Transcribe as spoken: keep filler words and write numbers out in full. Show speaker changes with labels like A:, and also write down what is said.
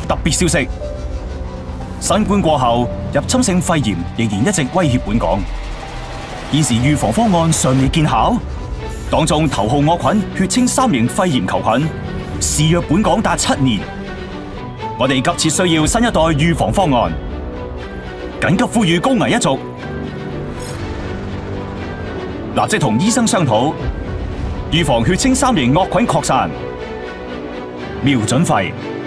A: 特別消息：新冠過後，入侵性肺炎仍然一直威脅本港。現時預防方案尚未見效，當中頭號惡菌血清三型肺炎球菌肆虐本港達七年。我哋急切需要新一代預防方案，緊急呼籲高危一族立即同醫生商討，預防血清三型惡菌擴散。瞄準肺。